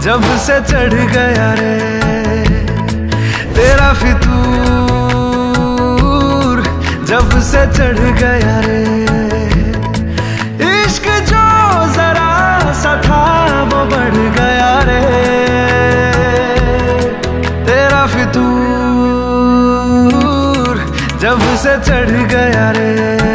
जब से चढ़ गया रे तेरा फितूर, जब से चढ़ गया रे इश्क जो जरा सा था वो बढ़ गया रे तेरा फितूर, जब से चढ़ गया रे।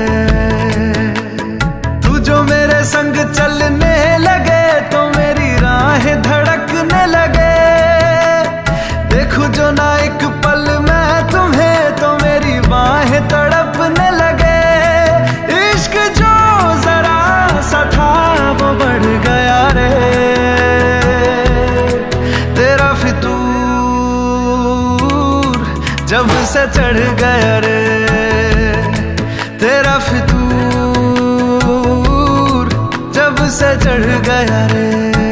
तू जो मेरे संग चलने लगे तो मेरी राहें धड़कने लगे, देखूं जो ना एक पल मैं तुम्हें तो मेरी बाहें तड़पने लगे। इश्क जो जरा सा था वो बढ़ गया रे तेरा फितूर, जब से चढ़ गया रे तेरा फितूर, जब से चढ़ गया रे।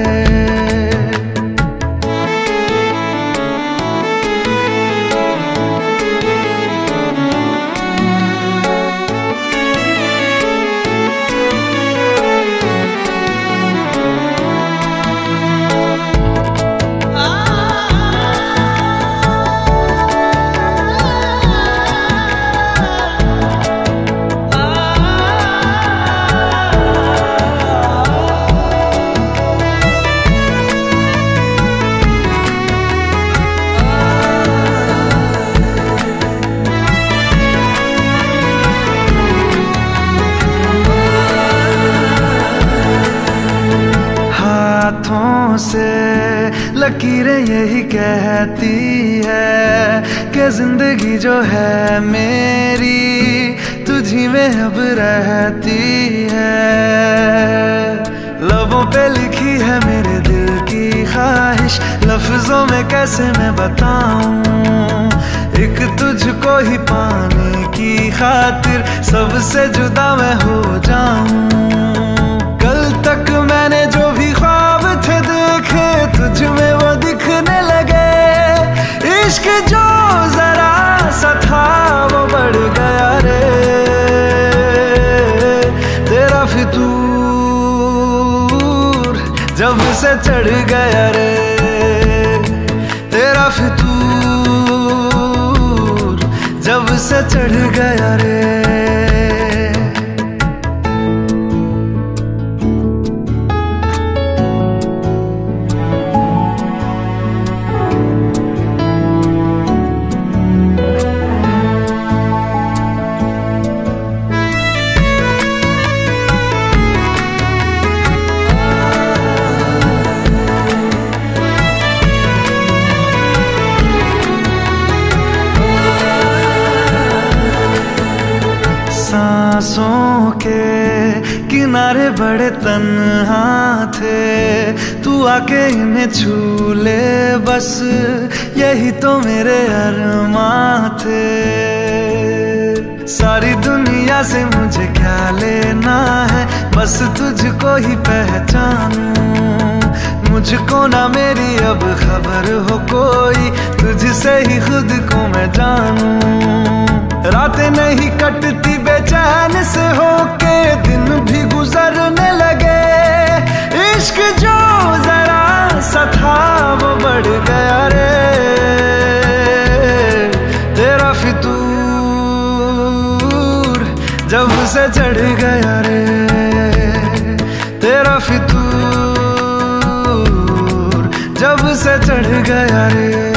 हाथों से लकीरें यही कहती है कि जिंदगी जो है मेरी तुझी में अब रहती है। लबों पे लिखी है मेरे दिल की ख्वाहिश, लफ्जों में कैसे मैं बताऊं, एक तुझको ही पाने की खातिर सबसे जुदा मैं हो जाऊं। कल तक मैंने जो भी ख्वाब थे देखे तुझ में वो दिखने लगे। इश्क जो जरा सा था वो बढ़ गया रे तेरा फितूर, जब से चढ़ गया रे तेरा फितूर, जब से चढ़ गया रे। सांसों के किनारे बड़े तन्हा थे, तू आके इन्हें छू ले बस यही तो मेरे अरमां थे। सारी दुनिया से मुझे क्या लेना है, बस तुझको ही पहचानूं। मुझको ना मेरी अब खबर हो कोई, तुझसे ही खुद को मैं जानूं। रातें नहीं कटती बेचैन से होके, दिन भी गुजरने लगे। इश्क जो जरा सा था वो बढ़ गया रे तेरा फितूर, जब से चढ़ गया रे तेरा फितूर, जब से चढ़ गया रे।